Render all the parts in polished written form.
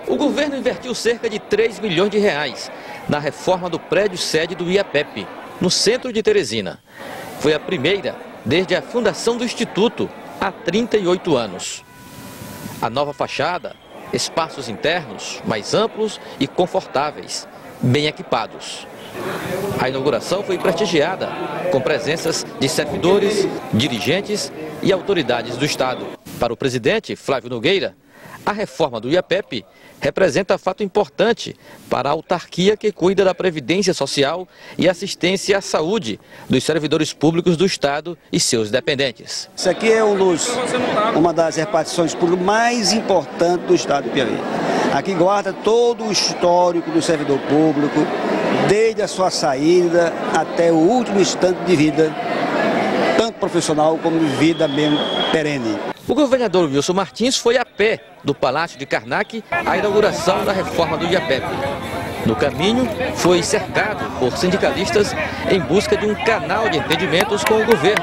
O governo investiu cerca de 3 milhões de reais na reforma do prédio sede do IAPEP, no centro de Teresina. Foi a primeira desde a fundação do Instituto, há 38 anos. A nova fachada, espaços internos mais amplos e confortáveis, bem equipados. A inauguração foi prestigiada com presenças de servidores, dirigentes e autoridades do Estado. Para o presidente Flávio Nogueira, a reforma do IAPEP representa fato importante para a autarquia que cuida da previdência social e assistência à saúde dos servidores públicos do Estado e seus dependentes. Isso aqui é uma das repartições públicas mais importantes do Estado do Piauí. Aqui guarda todo o histórico do servidor público, desde a sua saída até o último instante de vida, tanto profissional como de vida mesmo perene. O governador Wilson Martins foi a pé do Palácio de Karnak à inauguração da reforma do IAPEP. No caminho, foi cercado por sindicalistas em busca de um canal de entendimentos com o governo,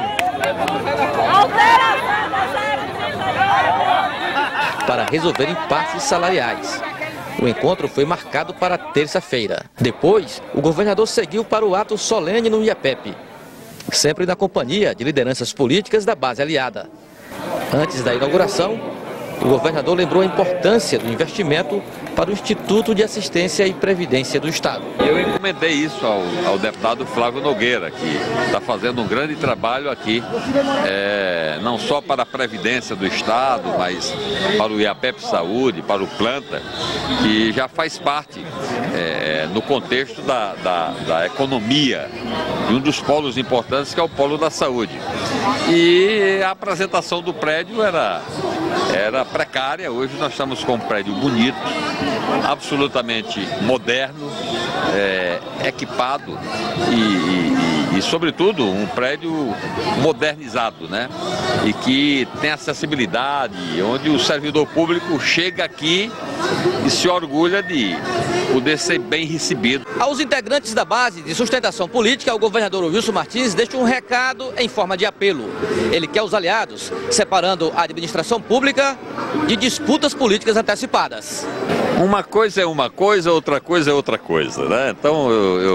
para resolver impasses salariais. O encontro foi marcado para terça-feira. Depois, o governador seguiu para o ato solene no IAPEP, sempre na companhia de lideranças políticas da base aliada. Antes da inauguração, o governador lembrou a importância do investimento para o Instituto de Assistência e Previdência do Estado. Eu encomendei isso ao deputado Flávio Nogueira, que está fazendo um grande trabalho aqui, não só para a Previdência do Estado, mas para o IAPEP Saúde, para o Planta, que já faz parte no contexto da economia, de um dos polos importantes, que é o polo da saúde. E a apresentação do prédio era precária. Hoje nós estamos com um prédio bonito, absolutamente moderno, equipado e, sobretudo, um prédio modernizado, né? E que tem acessibilidade, onde o servidor público chega aqui e se orgulha de poder ser bem recebido. Aos integrantes da base de sustentação política, o governador Wilson Martins deixa um recado em forma de apelo. Ele quer os aliados, separando a administração pública de disputas políticas antecipadas. Uma coisa é uma coisa, outra coisa é outra coisa, né? Então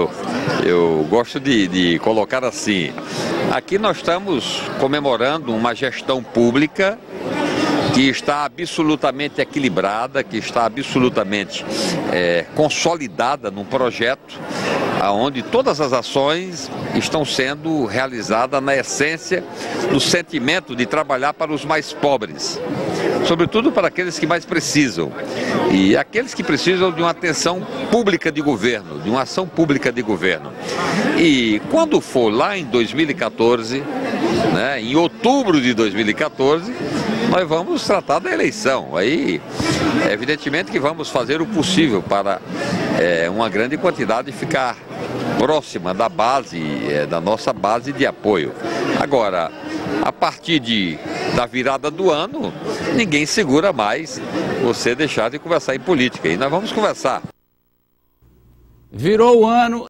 eu gosto de colocar assim: aqui nós estamos comemorando uma gestão pública que está absolutamente equilibrada, que está absolutamente consolidada num projeto onde todas as ações estão sendo realizadas na essência do sentimento de trabalhar para os mais pobres, sobretudo para aqueles que mais precisam, e aqueles que precisam de uma atenção pública de governo, de uma ação pública de governo. E quando for lá em 2014, né, em outubro de 2014, nós vamos tratar da eleição. Aí, evidentemente que vamos fazer o possível para uma grande quantidade ficar próxima da base, da nossa base de apoio. Agora, a partir da virada do ano, ninguém segura mais você deixar de conversar em política. E nós vamos conversar. Virou o ano.